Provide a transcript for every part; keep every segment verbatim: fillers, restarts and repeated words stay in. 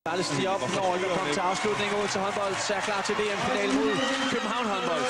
Charles stiger op, når vi kommer til afslutning ud til håndbold, så er klar til D M-finale mod København håndbold.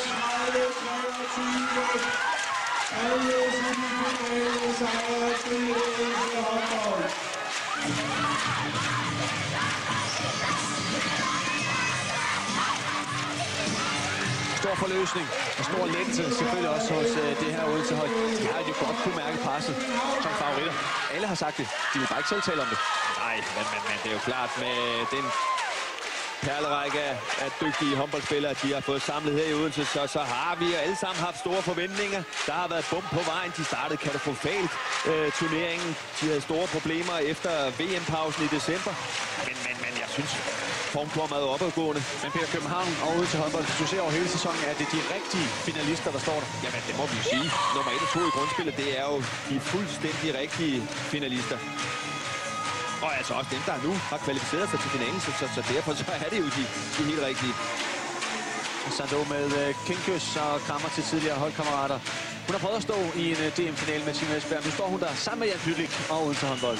Stor forløsning og stor lettelse selvfølgelig også hos uh, det her Odense-hold. De har jo godt kunne mærke presset som favoritter. Alle har sagt det. De vil bare ikke selv tale om det. Nej, men, men, men det er jo klart med den perlerække af dygtige håndboldspillere, de har fået samlet her i Odense, så, så har vi alle sammen haft store forventninger. Der har været bump på vejen. De startede katastrofalt øh, turneringen. De havde store problemer efter V M-pausen i december. Men, men, men jeg synes, formkurven er opadgående. Men Peter, København og Odense håndbold, du ser over hele sæsonen, er det de rigtige finalister, der står der? Jamen, det må vi jo sige. Nummer et og to i grundspillet, det er jo de fuldstændig rigtige finalister. Og altså også dem, der nu har kvalificeret sig til finalen, så, så, så derfor så er det jo de, de helt rigtige. Sando med uh, kindkys og krammer til tidligere holdkammerater. Hun har prøvet at stå i en uh, D M-finale med Tina Esbjerg. Nu står hun der sammen med Jan Pytlik og Odense håndbold.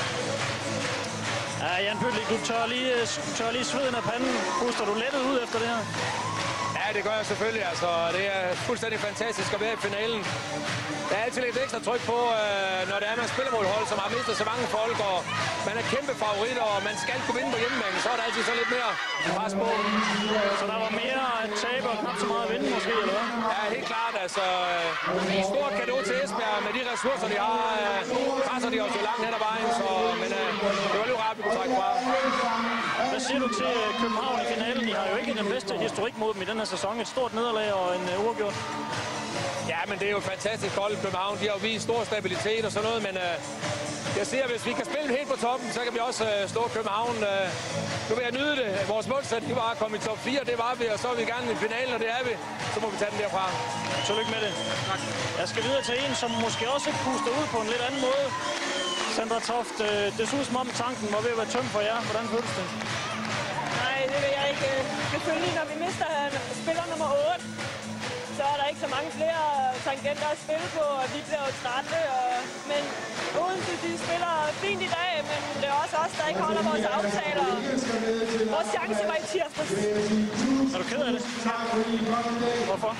Ja, Jan Pytlik, du tør lige, tør lige sveden af panden. Puster du lettet ud efter det her? Ja, det gør jeg selvfølgelig. Altså, det er fuldstændig fantastisk at være i finalen. Der er altid lidt ekstra tryk på, øh, når det er, man spiller mod et hold, som har mistet så mange folk, og man er kæmpe favoritter, og man skal kunne vinde på hjemmebane, så er der altid så lidt mere pres på. Så der var mere at tabe og knap så meget at vinde måske, eller hvad? Ja, helt klart. Altså, øh, stort cadeau til Esbjerg med de ressourcer, de har. Øh, presser de også jo langt hen ad vejen, så, men øh, det var lige rart, vi kunne trække fra. Hvad siger du til København i finalen? De har jo ikke den bedste historik mod dem i den her sæson. Et stort nederlag og en uh, uafgjort. Ja, men det er jo fantastisk hold i København. De har jo vist stor stabilitet og sådan noget, men øh, jeg siger, at hvis vi kan spille helt på toppen, så kan vi også øh, slå København. Øh, nu vil jeg nyde det. Vores målsætning var at komme i top fire, det var vi, og så er vi gerne i finalen, og det er vi. Så må vi tage den derfra. Tillykke med det. Tak. Jeg skal videre til en, som måske også puster ud på en lidt anden måde. Sandra Toft, øh, det så ud som om tanken var ved at være tømt for jer. Hvordan føles det? Nej, det vil jeg ikke. Selvfølgelig, når vi mister spiller nummer otte, så er der ikke så mange flere tangenter at spille på, og vi bliver jo trætte. Og... Men Odense, de spiller fint i dag, men det er også os, der ikke holder vores aftaler. Vores chance var i tirsdags. Er du ked af det? Hvorfor?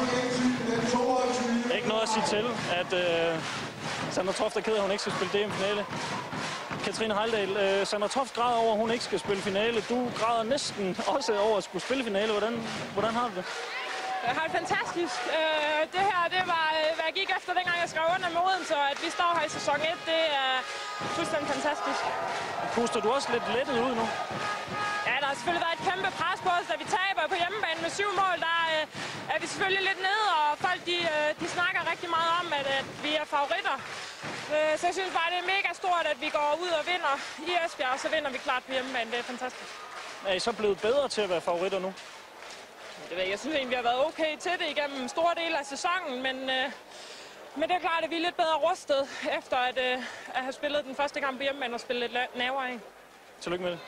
Det er ikke noget at sige til, at uh, Sandra Toft er ked af, at hun ikke skal spille D M-finale. Katrine Heildal, uh, Sandra Toft græder over, at hun ikke skal spille finale. Du græder næsten også over at skulle spille finale. Hvordan, hvordan har du det? Jeg har det fantastisk. Øh, det her, det var, hvad jeg gik efter, dengang jeg skrev under med Odense, så at vi står her i sæson et, det er fuldstændig fantastisk. Puster du også lidt lettet ud nu? Ja, der har selvfølgelig været et kæmpe pres på os, da vi taber på hjemmebane med syv mål. Der øh, er vi selvfølgelig lidt nede, og folk de, øh, de snakker rigtig meget om, at, at vi er favoritter. Øh, så jeg synes bare, det er mega stort, at vi går ud og vinder i Esbjerg, og så vinder vi klart på hjemmebane. Det er fantastisk. Er I så blevet bedre til at være favoritter nu? Jeg synes egentlig, vi har været okay til det igennem store dele af sæsonen, men, øh, men det er klart, at vi er lidt bedre rustet efter at, øh, at have spillet den første kamp hjemme og spille lidt nærmere af. Tillykke med det.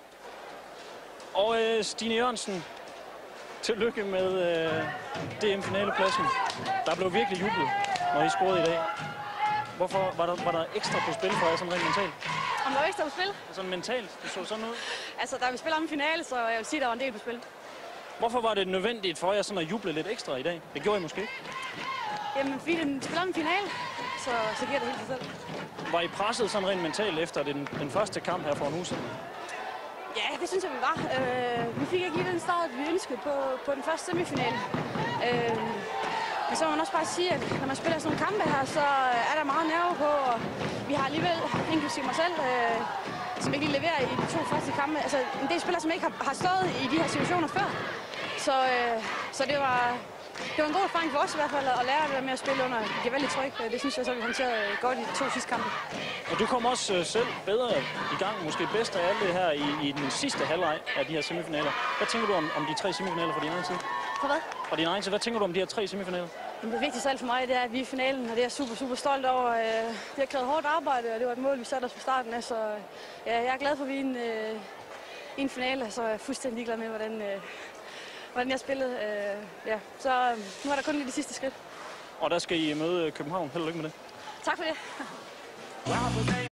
Og øh, Stine Jørgensen, tillykke med øh, D M-finalepladsen. Der blev virkelig jublet, når I scorede i dag. Hvorfor var der, var der ekstra på spil for jer sådan rent mentalt? Om der var ekstra på spil? Sådan mentalt, det så sådan ud. Altså, der vi spiller om en finale, så jeg vil sige, der var en del på spil. Hvorfor var det nødvendigt for jer sådan at juble lidt ekstra i dag? Det gjorde I måske ikke? Jamen, fordi den spiller om en finale, så, så giver det helt sig selv. Var I presset sådan rent mentalt efter den, den første kamp her for en uge siden? Ja, det synes jeg, vi var. Øh, vi fik ikke lige den start, vi ønskede på, på den første semifinale. Øh, men så må man også bare sige, at når man spiller sådan nogle kampe her, så er der meget nerve på, og vi har alligevel, inklusive mig selv, øh, som ikke lige leverer i de to første kampe. Altså en del spillere, som ikke har, har stået i de her situationer før. Så, øh, så det var, det var en god erfaring for os i hvert fald at lære det med at spille under gevaldigt tryk. Det synes jeg så, vi håndterede godt i de to sidste kampe. Og du kom også øh, selv bedre i gang, måske bedst af alt det her i, i den sidste halvleg af de her semifinaler. Hvad tænker du om, om de tre semifinaler fra din egen side? For hvad? Fra din egen side, hvad tænker du om de her tre semifinaler? Jamen, det vigtigste alt for mig, det er, at vi er i finalen, og det er jeg super, super stolt over. Det har krævet hårdt arbejde, og det var et mål, vi satte os på starten af, så ja, jeg er glad for, at vi er i en, øh, i en finale, så jeg er fuldstændig ligeglad med, hvordan, øh, hvordan jeg spillede. Øh, ja. Så øh, nu er der kun lige de sidste skridt. Og der skal I møde København. Held og lykke med det. Tak for det.